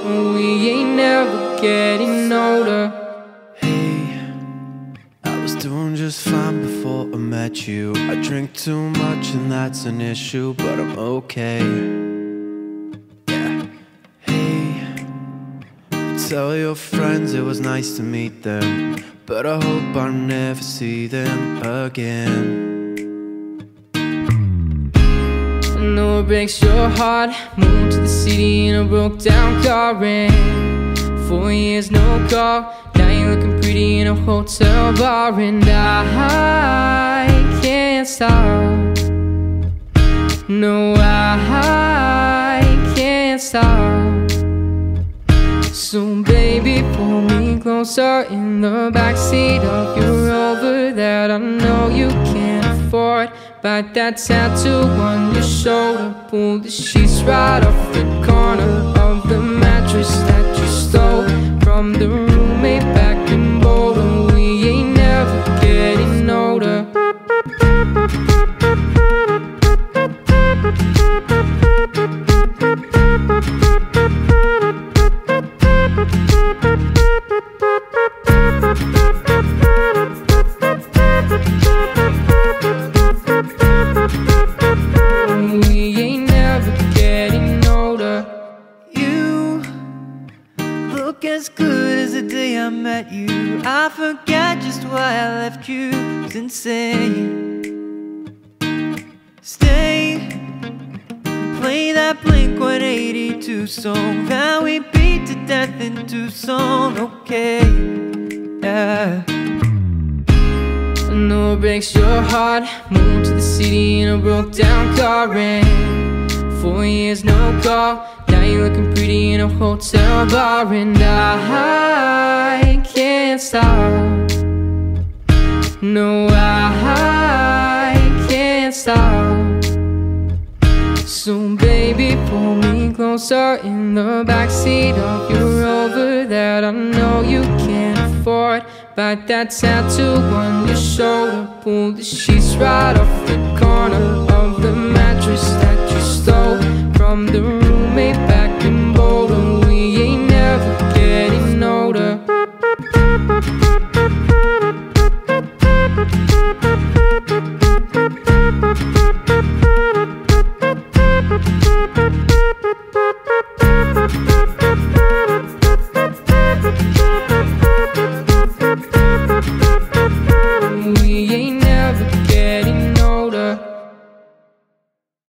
We ain't never getting older. Hey, I was doing just fine before I met you. I drink too much and that's an issue, but I'm okay. Yeah. Hey, tell your friends it was nice to meet them, but I hope I never see them again. I know it breaks your heart. Moved to the city in a broke down car, and 4 years no call. Now you're looking pretty in a hotel bar, and I can't stop. No, I can't stop. So baby, pull me closer in the backseat of your Rover that I know you can't afford. Bite that tattoo on your shoulder. Pull the sheets right off the corner of the mattress that you stole from the roommate back in Boulder. We ain't never getting older. We ain't never getting older. You look as good as the day I met you. I forgot just why I left you. It's insane. Stay, play that Blink-182 song that we beat to death in Tucson. Okay, yeah. I know it breaks your heart. Moved to the city in a broke down car, and 4 years no call. Now you're looking pretty in a hotel bar, and I can't stop. No, I can't stop. So baby, pull me closer in the backseat of your Rover that I know you can't afford. Bite that tattoo on your shoulder. Pull the sheets right off the corner of the mattress that you stole from the